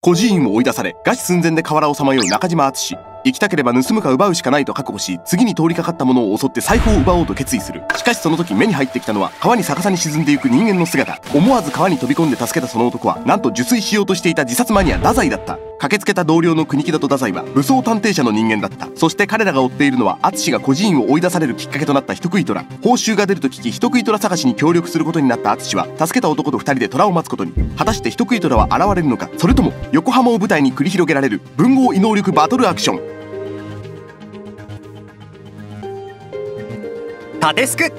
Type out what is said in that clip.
孤児院を追い出され餓死寸前で河原をさまよう中島敦。生きたければ盗むか奪うしかないと覚悟し、次に通りかかった者を襲って財布を奪おうと決意する。しかしその時目に入ってきたのは川に逆さに沈んでいく人間の姿。思わず川に飛び込んで助けたその男は、なんと受水しようとしていた自殺マニア太宰だった。駆けつけた同僚の国木田と太宰は武装探偵社の人間だった。そして彼らが追っているのは敦が孤児院を追い出されるきっかけとなった人食い虎。報酬が出ると聞き人食い虎探しに協力することになった敦は、助けた男と2人で虎を待つことに。果たして人食い虎は現れるのか、それとも横浜を舞台に繰り広げられる文豪異能力バトルアクション。 縦スク